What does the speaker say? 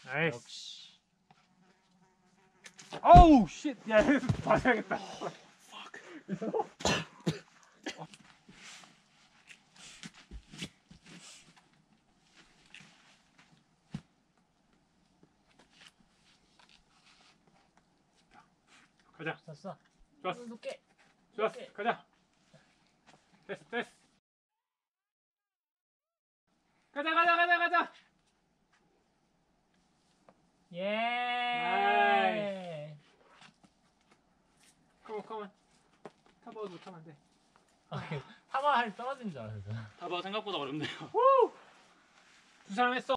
나이스. 역시. 어우 쉣. 야 맞아야겠다. 가자. 됐어. 좋았어. 높게. 좋았어. 가자. 됐어. 가자. 예. 컴온. 타버도 못하면 안 돼. 타마할 떨어진 줄 알았어. 봐봐 생각보다 어렵네요. 두 사람 했어.